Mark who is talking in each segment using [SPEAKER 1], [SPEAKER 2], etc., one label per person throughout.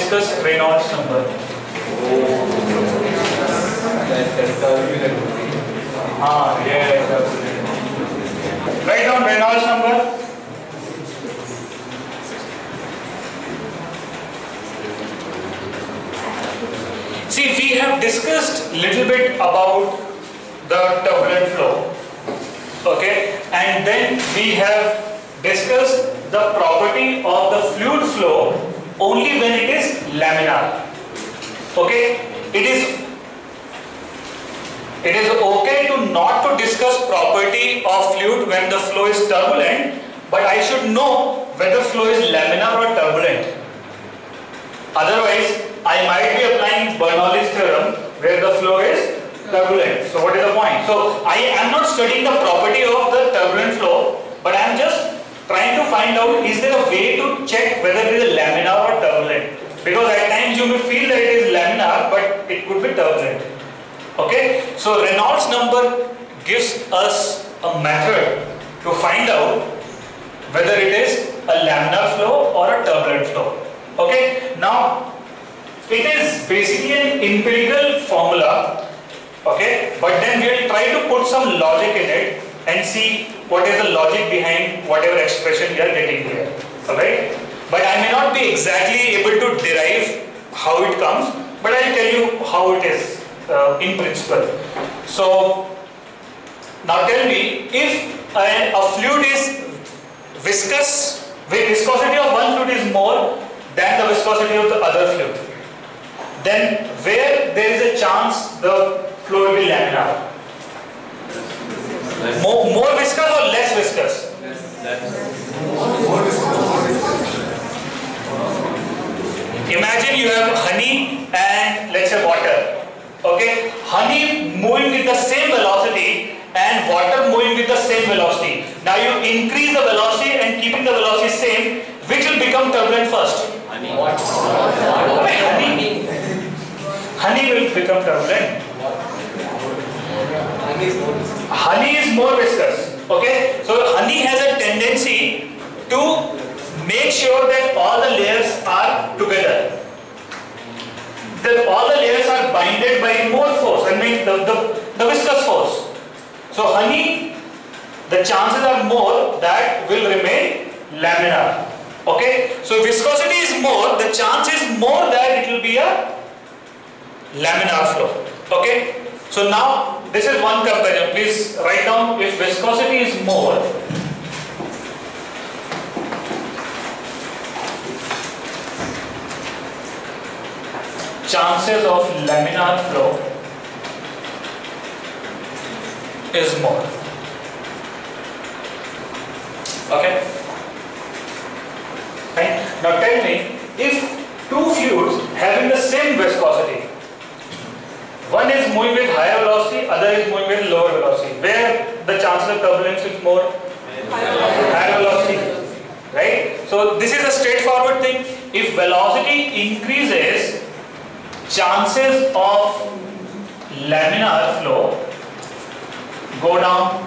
[SPEAKER 1] discuss Reynolds number. Yes. Write down Reynolds number. See, we have discussed little bit about the turbulent flow, okay, and then we have discussed the property of the fluid flow only when it is laminar. Okay, it is okay to not to discuss property of fluid when the flow is turbulent, but I should know whether flow is laminar or turbulent. Otherwise, I might be applying Bernoulli's theorem where the flow is turbulent. So what is the point? So I am not studying the property of the turbulent flow, but I am just trying to find out, is there a way to check whether it is laminar or turbulent? Because at times you may feel that it is laminar, but it could be turbulent. Okay? So Reynolds number gives us a method to find out whether it is a laminar flow or a turbulent flow. Okay? Now, it is basically an empirical formula, okay, but then we will try to put some logic in it and see what is the logic behind whatever expression we are getting here, alright? But I may not be exactly able to derive how it comes, but I will tell you how it is in principle. So, now tell me, if a fluid is viscous, the viscosity of one fluid is more than the viscosity of the other fluid, then where there is a chance the flow will be laminar? More viscous or less viscous? Imagine you have honey and let's say water. Okay, honey moving with the same velocity and water moving with the same velocity. Now you increase the velocity and keeping the velocity same, which will become turbulent first? Honey. Honey will become turbulent. Honey is more viscous. Okay, so honey has a tendency to make sure that all the layers are together. That all the layers are binded by more force, I mean the viscous force. So honey, the chances are more that will remain laminar. Okay, so viscosity is more, the chance is more that it will be a laminar flow. Okay, so now this is one comparison. Please write down, if viscosity is more, chances of laminar flow is more. Okay, right? Now tell me, if two fluids having the same viscosity, one is moving with higher velocity, other is moving with lower velocity, where the chances of turbulence is more? Higher velocity, right? So this is a straightforward thing. If velocity increases, chances of laminar flow go down.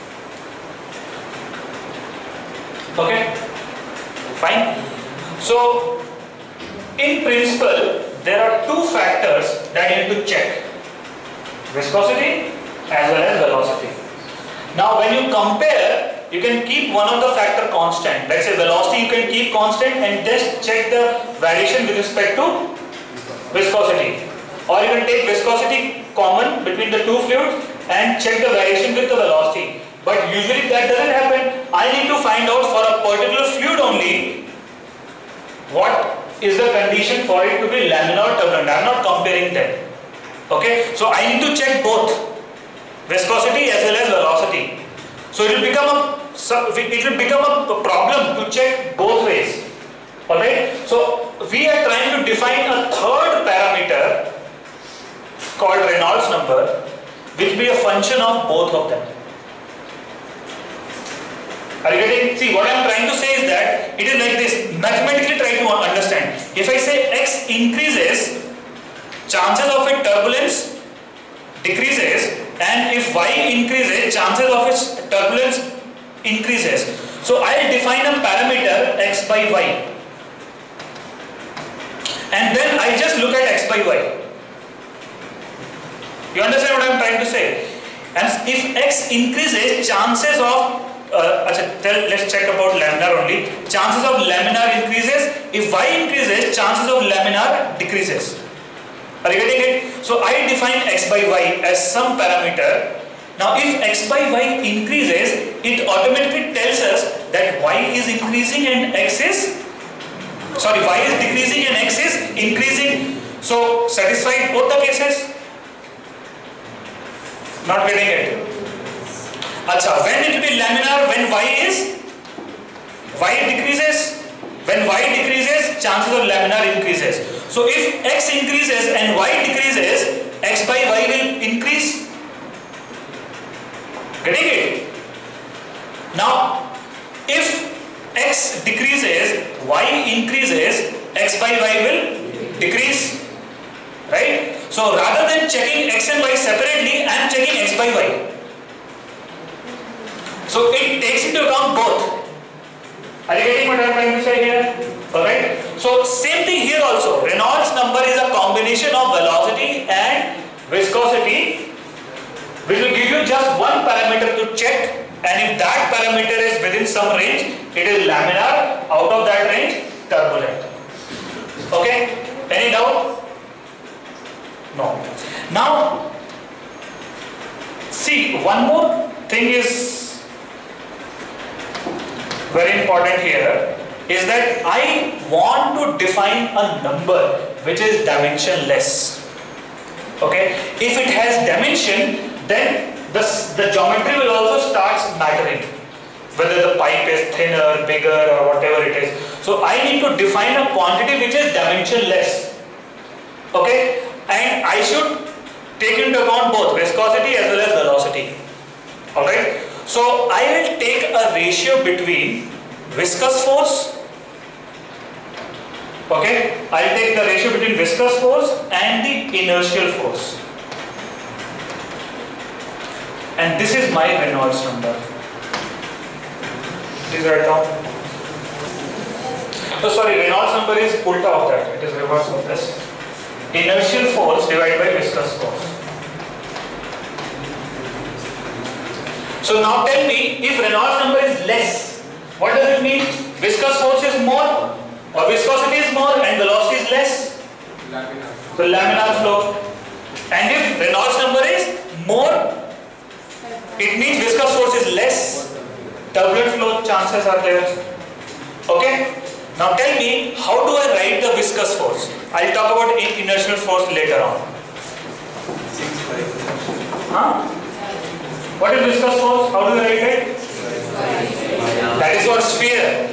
[SPEAKER 1] Okay, fine. So in principle, there are two factors that you need to check: viscosity as well as velocity. Now when you compare, you can keep one of the factor constant. Let's say velocity you can keep constant and just check the variation with respect to viscosity. Or you can take viscosity common between the two fluids and check the variation with the velocity. But usually that doesn't happen. I need to find out for a particular fluid only what is the condition for it to be laminar or turbulent. I am not comparing them. Okay, so I need to check both viscosity as well as velocity. So it will become a problem to check both ways. Alright, so we are trying to define a third parameter called Reynolds number, which will be a function of both of them. Are you getting? See, what I am trying to say is that it is like this. Mathematically try to understand. If I say x increases, chances of its turbulence decreases, and if y increases, chances of its turbulence increases. So I will define a parameter x by y. and then I just look at x by y. You understand what I am trying to say? And if x increases, chances of let's check about laminar only. Chances of laminar increases. If y increases, chances of laminar decreases. Are you getting it? So I define x by y as some parameter. Now if x by y increases, it automatically tells us that y is increasing and y is decreasing and x is increasing. So satisfied both the cases? Not getting it? Acha, when it will be laminar? When y decreases. When y decreases, chances of laminar increases. So if x increases and y decreases, x by y will increase. Getting it? Now, if x decreases, y increases, x by y will decrease. Right? So rather than checking x and y separately, I am checking x by y. So it takes into account both. Are you getting what I am trying to say here? Alright? So same thing here also. Reynolds number is a combination of velocity and viscosity, which will give you just one parameter to check, and if that parameter is within some range, it is laminar. Out of that range, turbulent. Okay? Any doubt? No. Now, see, one more thing is very important here, is that I want to define a number which is dimensionless. Okay? If it has dimension, then the geometry will also start mattering. Whether the pipe is thinner, bigger, or whatever it is. So I need to define a quantity which is dimensionless. Okay? And I should take into account both viscosity as well as velocity. Alright? So I will take a ratio between viscous force. Okay? I will take the ratio between viscous force and the inertial force. And this is my Reynolds number. Please write down. So sorry, Reynolds number is ulta of that. It is reverse of this. Inertial force divided by viscous force. So now tell me, if Reynolds number is less, what does it mean? Viscous force is more, or viscosity is more, and velocity is less. Laminar. So laminar flow. And if Reynolds number is more, it means viscous force is less. Turbulent flow chances are there. Okay? Now tell me, how do I write the viscous force? I'll talk about inertial force later on. Huh? What is viscous force? How do you write it? That is your sphere.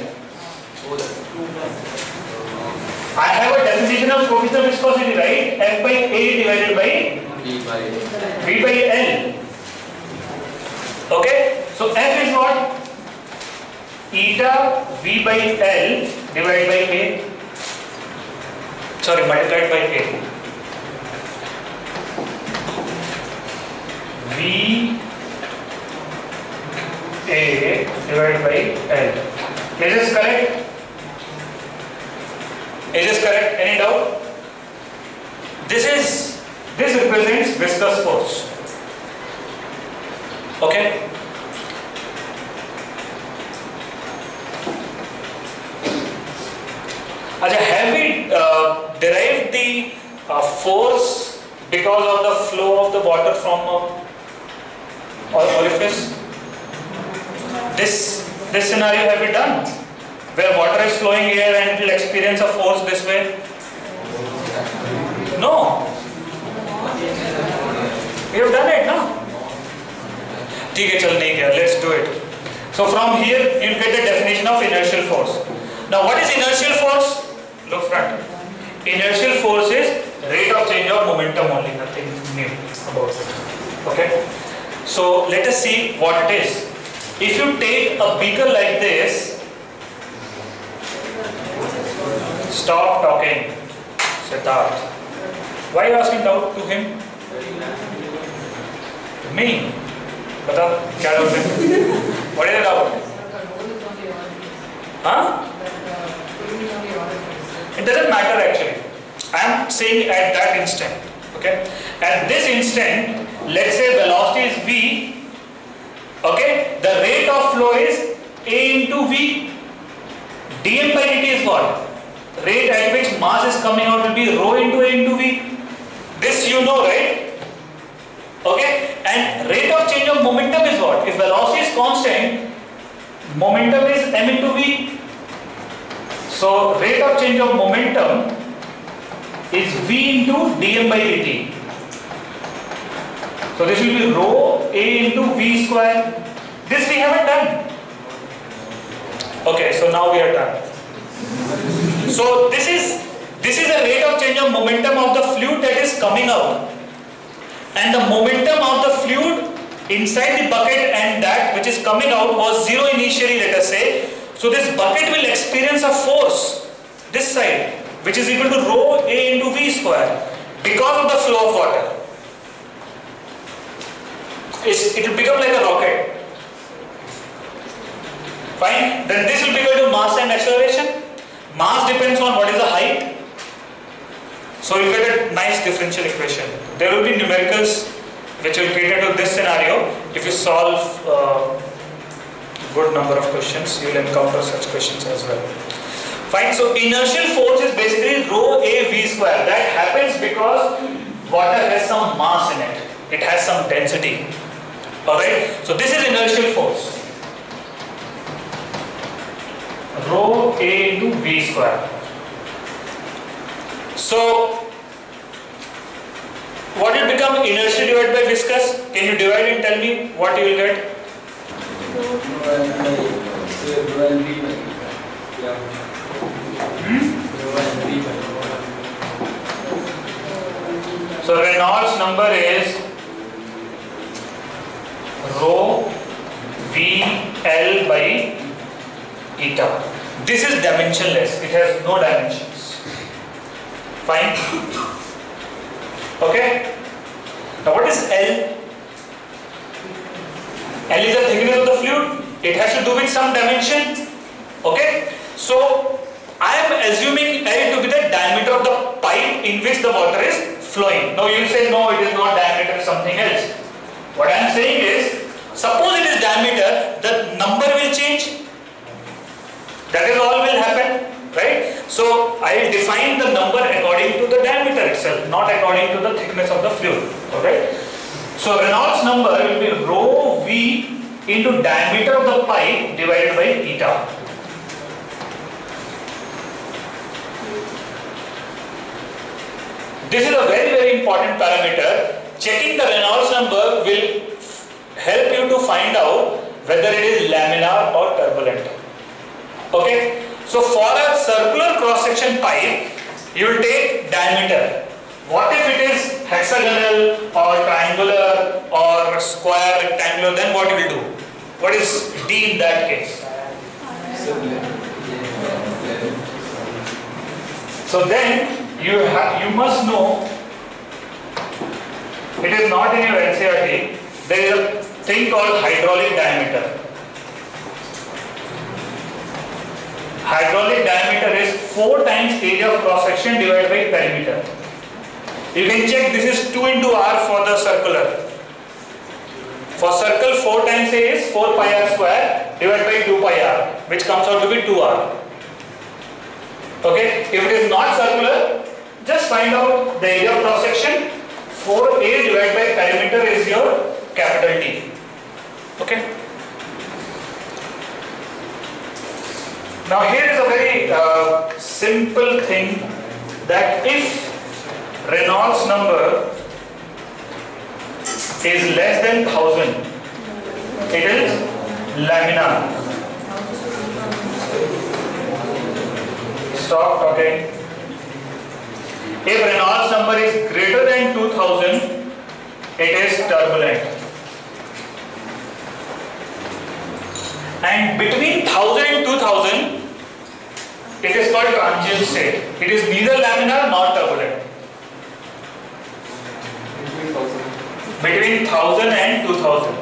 [SPEAKER 1] I have a definition of coefficient of viscosity, right? F by A divided by V by L. Okay? So F is what? Eta V by L divided by A. Sorry, multiplied by A. V A divided by L. Is this correct? Is this correct? Any doubt? This represents viscous force. Okay? Have we derived the force because of the flow of the water from orifice? This scenario have we done? Where water is flowing here and it will experience a force this way? No. We have done it, no? Okay, let's do it. So from here you get the definition of inertial force. Now what is inertial force? Look front. Inertial force is rate of change of momentum only, nothing new about it. Okay? So let us see what it is. If you take a beaker like this, stop talking, Siddharth. Why are you asking doubt to him? Me? Bata, kya doubt hai? What is the doubt? Huh? It doesn't matter actually. I am saying at that instant. Okay, at this instant, let's say velocity is v. Okay, the rate of flow is a into v. dm by dt is what? Rate at which mass is coming out will be rho into a into v. This you know, right? Okay, and rate of change of momentum is what? If velocity is constant, momentum is m into v. So rate of change of momentum is v into dm by dt. So this will be rho a into v square. This we haven't done. Okay, so now we are done. So this is the rate of change of momentum of the fluid that is coming out, and the momentum of the fluid inside the bucket and that which is coming out was 0 initially, let us say. So this bucket will experience a force this side which is equal to rho a into v square because of the flow of water. It will become like a rocket. Fine. Then this will be equal to mass and acceleration. Mass depends on what is the height. So you get a nice differential equation. There will be numericals which will cater to this scenario. If you solve a good number of questions, you will encounter such questions as well. Fine. So inertial force is basically rho a v square. That happens because water has some mass in it. It has some density. Alright. So this is inertial force. Rho a into v square. So what will become inertia divided by viscous? Can you divide and tell me what you will get? So Reynolds number is rho v L by eta. This is dimensionless. It has no dimensions. Fine. Okay. Now what is L? L is the thickness of the fluid. It has to do with some dimension. Okay. So I am assuming L to be the diameter of the pipe in which the water is flowing. Now you will say no, it is not diameter, something else. What I am saying is, suppose it is diameter, the number will change. That is all will happen, right? So I will define the number according to the diameter itself, not according to the thickness of the fluid. Alright? So Reynolds number will be rho v into diameter of the pipe divided by eta. This is a very, very important parameter. Checking the Reynolds number will help you to find out whether it is laminar or turbulent. Okay, so for a circular cross-section pipe, you will take diameter. What if it is hexagonal or triangular or square, rectangular, then what you will do? What is D in that case? So then you must know, it is not in your NCERT, there is a thing called hydraulic diameter. Hydraulic diameter is 4 times area of cross section divided by perimeter. You can check, this is 2 into r for the circular. For circle 4 times A is 4 pi r square divided by 2 pi r, which comes out to be 2r. Okay, if it is not circular, just find out the area of cross section. 4a divided by perimeter is your capital T. Okay. Now here is a very simple thing, that if Reynolds number is less than 1000, it is laminar. Stop talking. If Reynolds number is greater than 2000, it is turbulent. And between 1000 and 2000, it is called transient state. It is neither laminar nor turbulent. Between 1000 and 2000.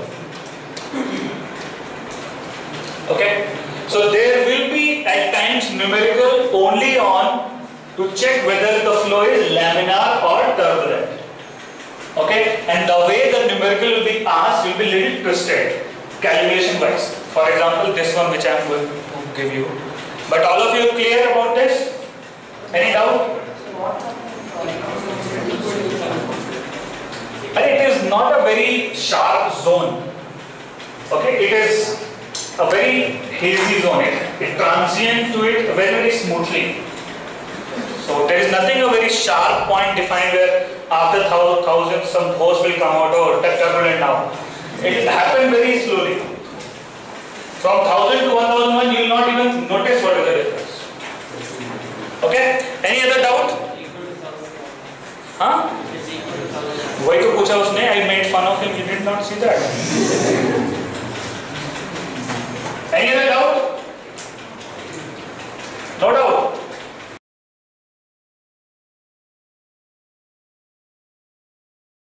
[SPEAKER 1] Okay. So there will be at times numerical only on to check whether the flow is laminar or turbulent. Okay, and the way the numerical will be asked will be little twisted, calculation wise. For example, this one which I am going to give you. But all of you are clear about this? Any doubt? And it is not a very sharp zone. Okay, it is a very hazy zone. It transient to it very, very smoothly. So there is nothing a very sharp point defined where after thousands some force will come out or turbulent now. It will happen very slowly. From 1000 to 1001 you will not even notice what is the difference. Okay? Any other doubt? Huh? वही तो पूछा उसने. I made fun of him. You did not see that. Any other